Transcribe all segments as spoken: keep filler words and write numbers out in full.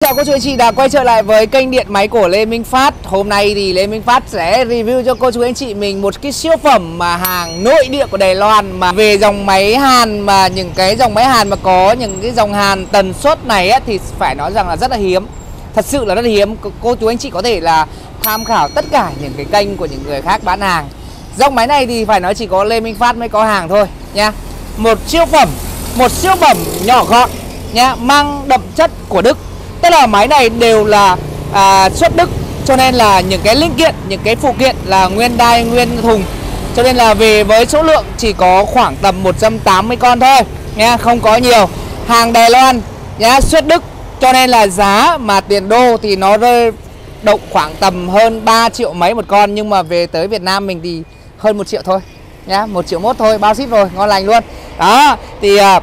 chào cô chú anh chị đã quay trở lại với kênh điện máy của Lê Minh Phát. Hôm nay thì Lê Minh Phát sẽ review cho cô chú anh chị mình một cái siêu phẩm mà hàng nội địa của Đài Loan, mà về dòng máy hàn, mà những cái dòng máy hàn mà có những cái dòng hàn tần suất này ấy, thì phải nói rằng là rất là hiếm. Thật sự là rất là hiếm. Cô chú anh chị có thể là tham khảo tất cả những cái kênh của những người khác bán hàng. Dòng máy này thì phải nói chỉ có Lê Minh Phát mới có hàng thôi nha. Một siêu phẩm, một siêu phẩm nhỏ gọn nha, mang đậm chất của Đức. Tức là máy này đều là à, xuất Đức, cho nên là những cái linh kiện, những cái phụ kiện là nguyên đai, nguyên thùng. Cho nên là về với số lượng chỉ có khoảng tầm một trăm tám mươi con thôi nha, không có nhiều. Hàng Đài Loan nhá, xuất Đức, cho nên là giá mà tiền đô thì nó rơi động khoảng tầm hơn ba triệu mấy một con. Nhưng mà về tới Việt Nam mình thì hơn một triệu thôi nhá, một triệu mốt thôi, bao ship rồi, ngon lành luôn. Đó, thì à,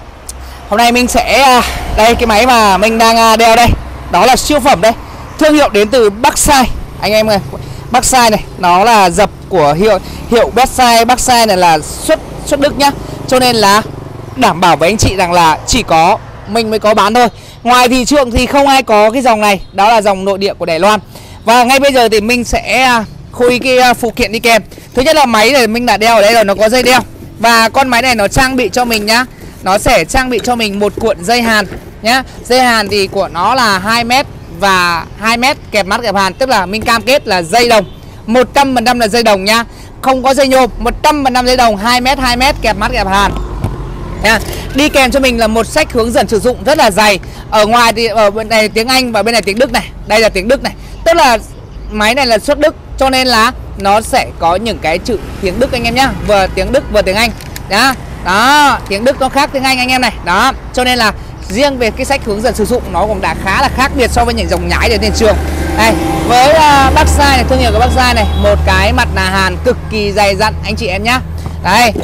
hôm nay mình sẽ, đây cái máy mà mình đang đeo đây, đó là siêu phẩm đây. Thương hiệu đến từ Bắc Sai anh em ơi. Bắc Sai này, nó là dập của hiệu hiệu Bắc Sai. Bắc Sai này là xuất xuất Đức nhá. Cho nên là đảm bảo với anh chị rằng là chỉ có mình mới có bán thôi. Ngoài thị trường thì không ai có cái dòng này, đó là dòng nội địa của Đài Loan. Và ngay bây giờ thì mình sẽ khui cái phụ kiện đi kèm. Thứ nhất là máy này mình đã đeo ở đây rồi, nó có dây đeo. Và con máy này nó trang bị cho mình nhá, nó sẽ trang bị cho mình một cuộn dây hàn nhá. Dây hàn thì của nó là hai mét và hai mét kẹp mắt kẹp hàn. Tức là mình cam kết là dây đồng, một trăm phần trăm là dây đồng nhá, không có dây nhôm, một trăm phần trăm dây đồng, hai mét hai mét kẹp mắt kẹp hàn nha. Đi kèm cho mình là một sách hướng dẫn sử dụng rất là dày. Ở ngoài thì ở bên này tiếng Anh và bên này tiếng Đức này. Đây là tiếng Đức này. Tức là máy này là xuất Đức, cho nên là nó sẽ có những cái chữ tiếng Đức anh em nhá, vừa tiếng Đức vừa tiếng Anh đó. Đó, tiếng Đức nó khác tiếng Anh anh em này. Đó, cho nên là riêng về cái sách hướng dẫn sử dụng nó cũng đã khá là khác biệt so với những dòng nhái ở trên trường. Đây, với uh, Bắc Sai này, thương hiệu của Bắc Sai này, một cái mặt nạ hàn cực kỳ dày dặn anh chị em nhá. Đây,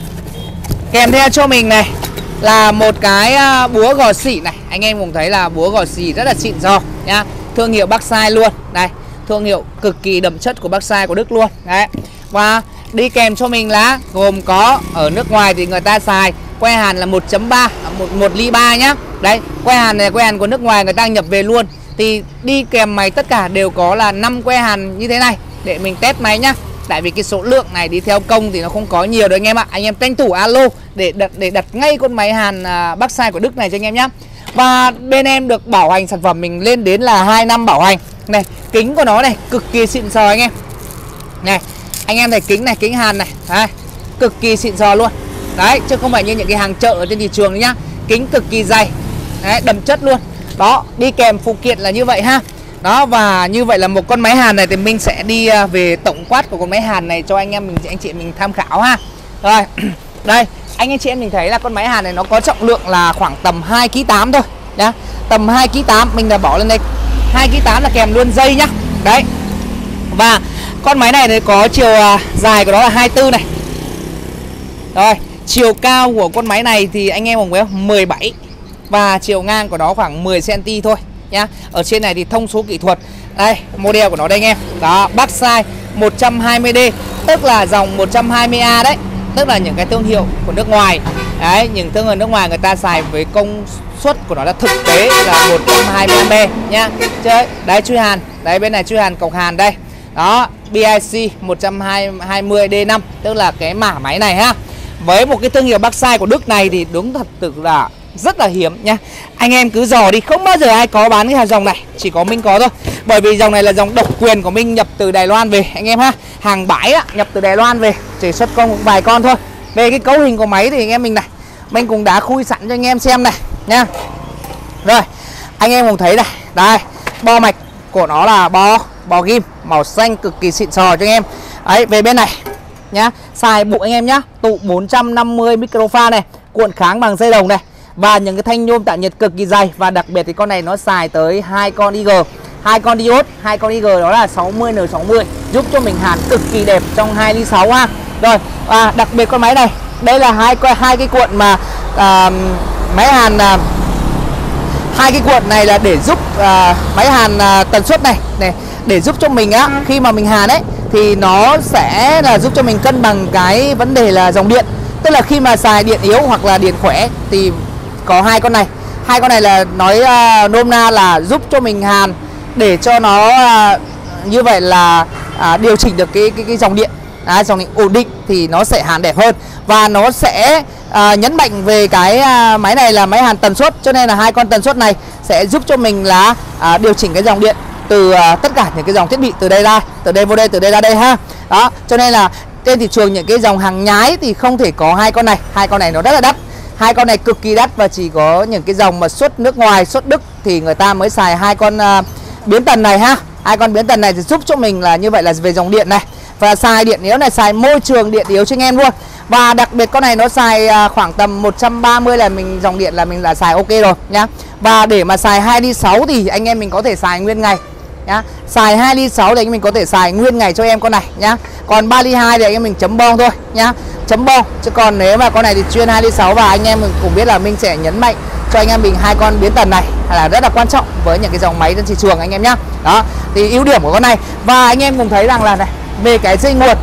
kèm theo cho mình này là một cái uh, búa gò xỉ này. Anh em cũng thấy là búa gò xỉ rất là xịn sò nhá. Thương hiệu Bắc Sai luôn. Đây, thương hiệu cực kỳ đậm chất của Bắc Sai của Đức luôn. Đấy. Và đi kèm cho mình là gồm có, ở nước ngoài thì người ta xài que hàn là một chấm ba, một ly ba nhá. Đấy, que hàn này que hàn của nước ngoài người ta nhập về luôn. Thì đi kèm máy tất cả đều có là năm que hàn như thế này để mình test máy nhá. Tại vì cái số lượng này đi theo công thì nó không có nhiều đâu anh em ạ. Anh em tranh thủ alo để đặt, để đặt ngay con máy hàn uh, Bắc Sai của Đức này cho anh em nhá. Và bên em được bảo hành sản phẩm mình lên đến là hai năm bảo hành. Này, kính của nó này cực kỳ xịn sò anh em. Này, anh em thấy kính này, kính hàn này, đấy, cực kỳ xịn sò luôn. Đấy, chứ không phải như những cái hàng chợ ở trên thị trường đấy nhá. Kính cực kỳ dày. Đấy, đậm chất luôn. Đó, đi kèm phụ kiện là như vậy ha. Đó, và như vậy là một con máy hàn này thì mình sẽ đi về tổng quát của con máy hàn này cho anh em mình, anh chị mình tham khảo ha. Rồi, đây, anh anh chị em mình thấy là con máy hàn này nó có trọng lượng là khoảng tầm hai ki lô gam thôi nhá. Tầm hai ki lô gam, mình đã bỏ lên đây hai ki lô gam là kèm luôn dây nhá. Đấy. Và con máy này thì có chiều dài của nó là hai mươi tư này. Rồi, chiều cao của con máy này thì anh em cũng thấy mười bảy. Và chiều ngang của nó khoảng mười xăng-ti-mét thôi nhá. Ở trên này thì thông số kỹ thuật. Đây, model của nó đây anh em. Đó, Bắc Sai một trăm hai mươi D, tức là dòng một trăm hai mươi A đấy. Tức là những cái thương hiệu của nước ngoài. Đấy, những thương hiệu nước ngoài người ta xài với công suất của nó là thực tế là một trăm hai mươi A nhá. Chơi, đấy chui hàn, đấy bên này chui hàn cọc hàn đây. Đó, bê i xê một trăm hai mươi D năm, tức là cái mã máy này ha. Với một cái thương hiệu Bắc Sai của Đức này thì đúng thật sự là rất là hiếm nha. Anh em cứ dò đi, không bao giờ ai có bán cái hàng dòng này, chỉ có mình có thôi. Bởi vì dòng này là dòng độc quyền của mình, nhập từ Đài Loan về anh em ha. Hàng bãi á, nhập từ Đài Loan về, chỉ xuất công vài con thôi. Về cái cấu hình của máy thì anh em mình này, mình cũng đã khui sẵn cho anh em xem này nha. Rồi, anh em cũng thấy này, đây, bo mạch của nó là bo bò ghim màu xanh cực kỳ xịn sò cho anh em. Đấy, về bên này nhá, xài bộ anh em nhá, tụ bốn trăm năm mươi micropha này, cuộn kháng bằng dây đồng này, và những cái thanh nhôm tản nhiệt cực kỳ dày. Và đặc biệt thì con này nó xài tới hai con i giê, hai con diode, hai con i giê đó là sáu mươi N sáu mươi, giúp cho mình hàn cực kỳ đẹp trong hai ly sáu ha. Rồi, và đặc biệt con máy này, đây là hai hai cái cuộn mà à, máy hàn à, hai cái cuộn này là để giúp à, máy hàn à, tần suất này này để giúp cho mình á, khi mà mình hàn ấy thì nó sẽ là giúp cho mình cân bằng cái vấn đề là dòng điện. Tức là khi mà xài điện yếu hoặc là điện khỏe thì có hai con này. Hai con này là nói uh, nôm na là giúp cho mình hàn để cho nó uh, như vậy là uh, điều chỉnh được cái cái, cái dòng điện, à, dòng điện ổn định thì nó sẽ hàn đẹp hơn. Và nó sẽ uh, nhấn mạnh về cái uh, máy này là máy hàn tần suất, cho nên là hai con tần suất này sẽ giúp cho mình là uh, điều chỉnh cái dòng điện từ uh, tất cả những cái dòng thiết bị từ đây ra, từ đây vô đây, từ đây ra đây ha. Đó, cho nên là trên thị trường những cái dòng hàng nhái thì không thể có hai con này. Hai con này nó rất là đắt. Hai con này cực kỳ đắt và chỉ có những cái dòng mà xuất nước ngoài, xuất Đức thì người ta mới xài hai con uh, biến tần này ha. Hai con biến tần này thì giúp cho mình là như vậy là về dòng điện này. Và xài điện yếu này, xài môi trường điện yếu cho anh em luôn. Và đặc biệt con này nó xài uh, khoảng tầm một trăm ba mươi là mình dòng điện là mình là xài ok rồi nhá. Và để mà xài hai ly sáu thì anh em mình có thể xài nguyên ngày nhá. Xài hai ly sáu thì anh em mình có thể xài nguyên ngày cho em con này nhá. Còn ba ly hai thì anh em mình chấm bon thôi nhá. Chấm bon. Chứ còn nếu mà con này thì chuyên hai ly sáu và anh em mình cũng biết là mình sẽ nhấn mạnh cho anh em mình hai con biến tần này là rất là quan trọng với những cái dòng máy trên thị trường anh em nhá. Đó, thì ưu điểm của con này. Và anh em cùng thấy rằng là này, về cái dây nguồn.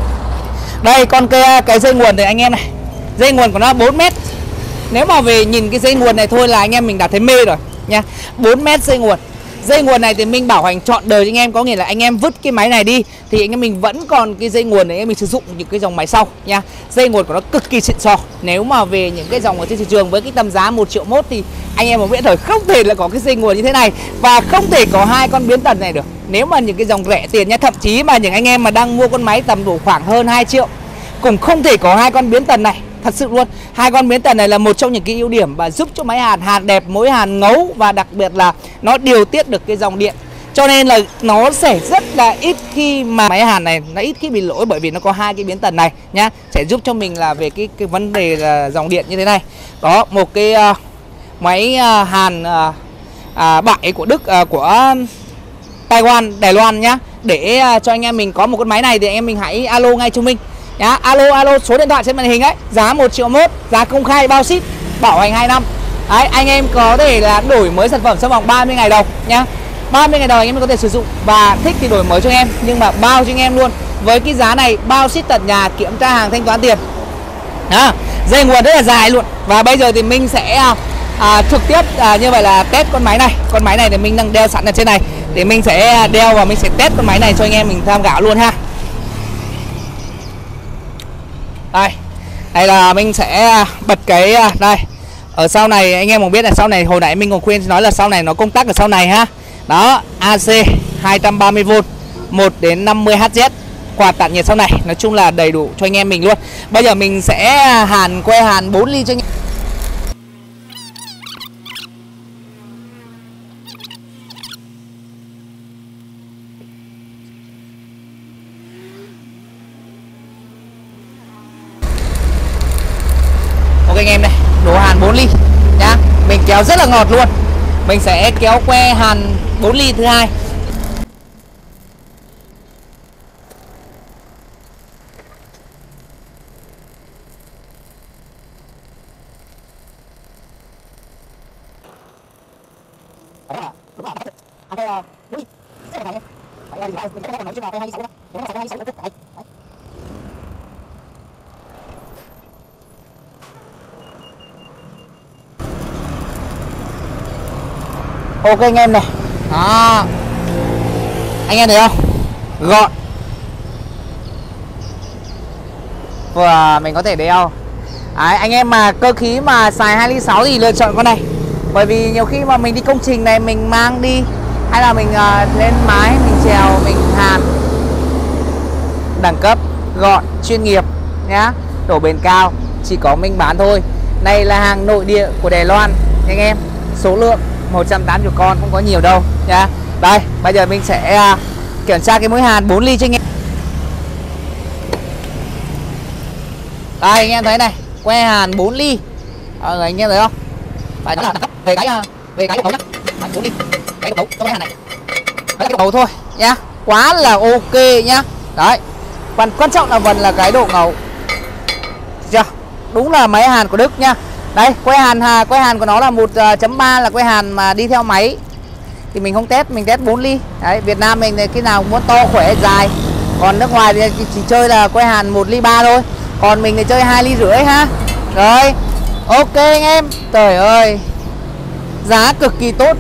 Đây con cái cái dây nguồn thì anh em này. Dây nguồn của nó bốn mét. Nếu mà về nhìn cái dây nguồn này thôi là anh em mình đã thấy mê rồi nha. bốn mét dây nguồn. Dây nguồn này thì mình bảo hành trọn đời cho anh em, có nghĩa là anh em vứt cái máy này đi thì anh em mình vẫn còn cái dây nguồn này anh em mình sử dụng những cái dòng máy sau nha. Dây nguồn của nó cực kỳ xịn sò. Nếu mà về những cái dòng ở trên thị trường với cái tầm giá một triệu mốt thì anh em mà biết rồi, không thể là có cái dây nguồn như thế này và không thể có hai con biến tần này được. Nếu mà những cái dòng rẻ tiền nha, thậm chí mà những anh em mà đang mua con máy tầm đủ khoảng hơn hai triệu cũng không thể có hai con biến tần này. Thật sự luôn, hai con biến tần này là một trong những cái ưu điểm và giúp cho máy hàn hàn đẹp, mối hàn ngấu và đặc biệt là nó điều tiết được cái dòng điện. Cho nên là nó sẽ rất là ít khi mà máy hàn này nó ít khi bị lỗi, bởi vì nó có hai cái biến tần này nhá, sẽ giúp cho mình là về cái cái vấn đề là dòng điện như thế này. Đó, một cái uh, máy uh, hàn uh, uh, bãi của Đức, uh, của Taiwan, Đài Loan nhá. Để uh, cho anh em mình có một con máy này thì anh em mình hãy alo ngay cho mình. Nhá, alo alo số điện thoại trên màn hình ấy, giá một triệu mốt, giá công khai bao ship, bảo hành hai năm. Đấy, anh em có thể là đổi mới sản phẩm trong vòng ba mươi ngày đầu nhá. ba mươi ngày đầu anh em có thể sử dụng và thích thì đổi mới cho anh em, nhưng mà bao cho anh em luôn. Với cái giá này bao ship tận nhà, kiểm tra hàng, thanh toán tiền. Đó, dây nguồn rất là dài luôn. Và bây giờ thì mình sẽ à, trực tiếp à, như vậy là test con máy này. Con máy này thì mình đang đeo sẵn ở trên này, thì mình sẽ đeo và mình sẽ test con máy này cho anh em mình tham khảo luôn ha. Đây, đây là mình sẽ bật cái đây. Ở sau này anh em cũng biết là sau này hồi nãy mình còn khuyên nói là sau này nó công tắc ở sau này ha. Đó, a xê hai trăm ba mươi vôn, một đến năm mươi héc, quạt tản nhiệt sau này. Nói chung là đầy đủ cho anh em mình luôn. Bây giờ mình sẽ hàn que hàn bốn ly cho anh em. Anh em này, đổ hàn bốn ly nhá. Mình kéo rất là ngọt luôn. Mình sẽ kéo que hàn bốn ly thứ hai. Ok anh em này. Đó, anh em thấy không, gọn và mình có thể đeo. Đấy, anh em mà cơ khí mà xài hai ly sáu thì lựa chọn con này. Bởi vì nhiều khi mà mình đi công trình này, mình mang đi hay là mình uh, lên mái, mình trèo, mình hàn, đẳng cấp, gọn, chuyên nghiệp nhá, độ bền cao, chỉ có mình bán thôi. Này là hàng nội địa của Đài Loan anh em, số lượng một trăm tám mươi con, không có nhiều đâu nhá. Đây, bây giờ mình sẽ uh, kiểm tra cái mũi hàn bốn ly cho anh em. Đây anh em thấy này, que hàn bốn ly. Ờ, anh em thấy không? Phải là đẳng cấp về cái về cái đầu nhá. bốn ly. Cái đầu cho cái hàn này. Cái đầu thôi nhá. Quá là ok nhá. Đấy. Quan quan trọng là vẫn là cái độ ngầu. Chưa? Đúng là máy hàn của Đức nhá. Đây, que hàn hà, que hàn của nó là một chấm ba, là que hàn mà đi theo máy. Thì mình không test, mình test bốn ly. Đấy, Việt Nam mình thì khi nào muốn to khỏe dài. Còn nước ngoài thì chỉ chơi là que hàn một ly ba thôi. Còn mình thì chơi hai ly rưỡi ha. Rồi, ok anh em. Trời ơi, Giá cực kỳ tốt,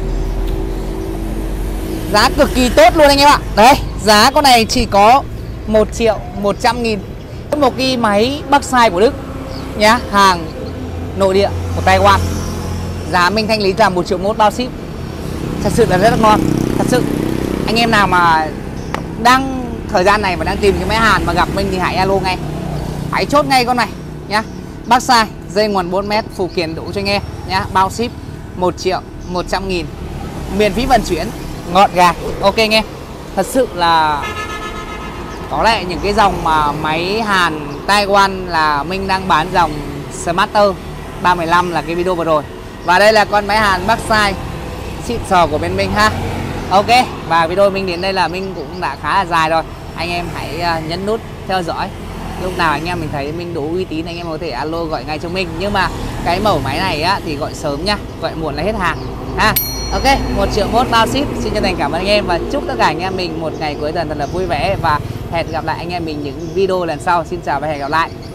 giá cực kỳ tốt luôn anh em ạ. Đấy, giá con này chỉ có một triệu một trăm nghìn. Một cái máy bắc sai của Đức nhá, hàng nội địa của Taiwan. Giá mình thanh lý là một triệu mốt bao ship. Thật sự là rất là ngon. Thật sự anh em nào mà đang thời gian này mà đang tìm cái máy Hàn mà gặp mình thì hãy alo ngay, hãy chốt ngay con này nhá. Bắc sai, dây nguồn bốn mét, phụ kiện đủ cho anh em nhá. Bao ship một triệu một trăm nghìn, miễn phí vận chuyển, ngọt gà. Ok anh em. Thật sự là có lẽ những cái dòng mà máy Hàn Taiwan là mình đang bán dòng Smarter ba mười lăm là cái video vừa rồi. Và đây là con máy Hàn bắc sai xịn sò của bên mình ha. Ok, và video mình đến đây là mình cũng đã khá là dài rồi. Anh em hãy nhấn nút theo dõi. Lúc nào anh em mình thấy mình đủ uy tín anh em có thể alo gọi ngay cho mình. Nhưng mà cái mẫu máy này á thì gọi sớm nhá, gọi muộn là hết hàng ha. Ok, một triệu mốt bao ship. Xin chân thành cảm ơn anh em và chúc tất cả anh em mình một ngày cuối tuần thật là vui vẻ. Và hẹn gặp lại anh em mình những video lần sau. Xin chào và hẹn gặp lại.